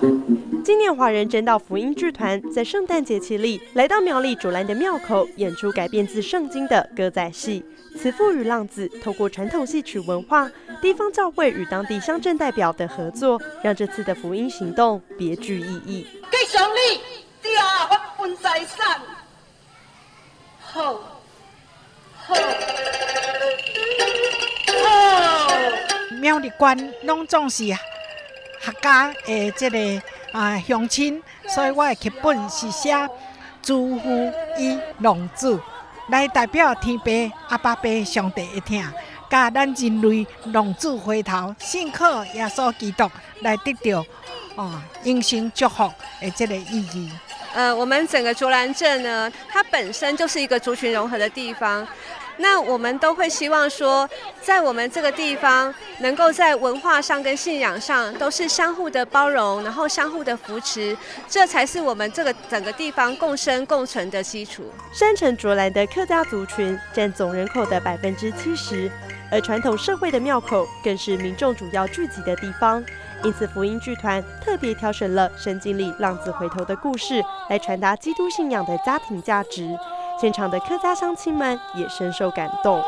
今年华人真道福音剧团在圣诞节期里来到苗栗竹兰的庙口，演出改编自圣经的歌仔戏。慈父与浪子透过传统戏曲文化、地方教会与当地乡镇代表的合作，让这次的福音行动别具意义。 继上你，爹我分财产，好，好，好。 苗栗县拢总是客家的这个乡亲，所以我的剧本是写主妇与浪子。来代表天父阿爸爸上帝的疼，甲咱人类浪子回头，信靠耶稣基督来得到永生祝福的这个意义。 我们整个竹兰镇呢，它本身就是一个族群融合的地方。那我们都会希望说，在我们这个地方，能够在文化上跟信仰上都是相互的包容，然后相互的扶持，这才是我们这个整个地方共生共存的基础。 山城竹兰的客家族群占总人口的70%，而传统社会的庙口更是民众主要聚集的地方。因此，福音剧团特别挑选了圣经里浪子回头的故事，来传达基督信仰的家庭价值。现场的客家乡亲们也深受感动。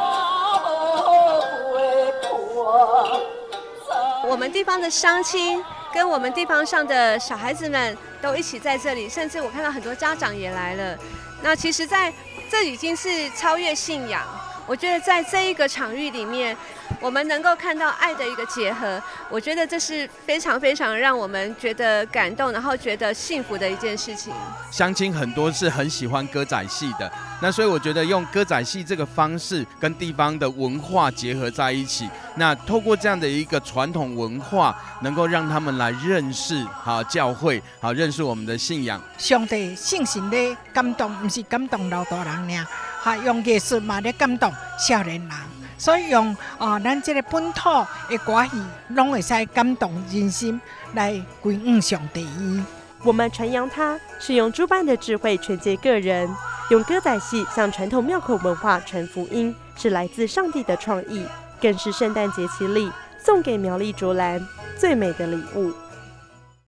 我们地方的乡亲跟我们地方上的小孩子们都一起在这里，甚至我看到很多家长也来了。那其实在这已经是超越信仰。我觉得在这一个场域里面，我们能够看到爱的一个结合，我觉得这是非常非常让我们觉得感动，然后觉得幸福的一件事情。 乡亲很多是很喜欢歌仔戏的，那所以我觉得用歌仔戏这个方式跟地方的文化结合在一起，那透过这样的一个传统文化，能够让他们来认识教会，认识我们的信仰。 上帝圣神咧感动，不是感动老大人尔，用艺术嘛咧感动少年人。所以用咱这个本土的歌戏，拢会使感动人心，来归向上帝。 我们传扬它，是用诸般的智慧劝诫个人，用歌仔戏向传统庙口文化传福音，是来自上帝的创意，更是圣诞节期里送给苗栗竹兰最美的礼物。